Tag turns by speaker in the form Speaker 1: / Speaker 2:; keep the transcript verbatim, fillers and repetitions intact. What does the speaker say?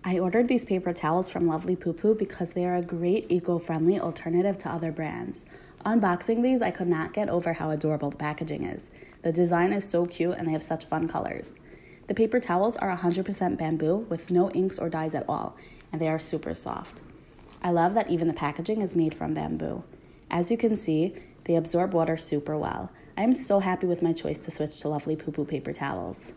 Speaker 1: I ordered these paper towels from Lovely Poo Poo because they are a great eco-friendly alternative to other brands. Unboxing these, I could not get over how adorable the packaging is. The design is so cute and they have such fun colors. The paper towels are one hundred percent bamboo with no inks or dyes at all, and they are super soft. I love that even the packaging is made from bamboo. As you can see, they absorb water super well. I am so happy with my choice to switch to Lovely Poo Poo paper towels.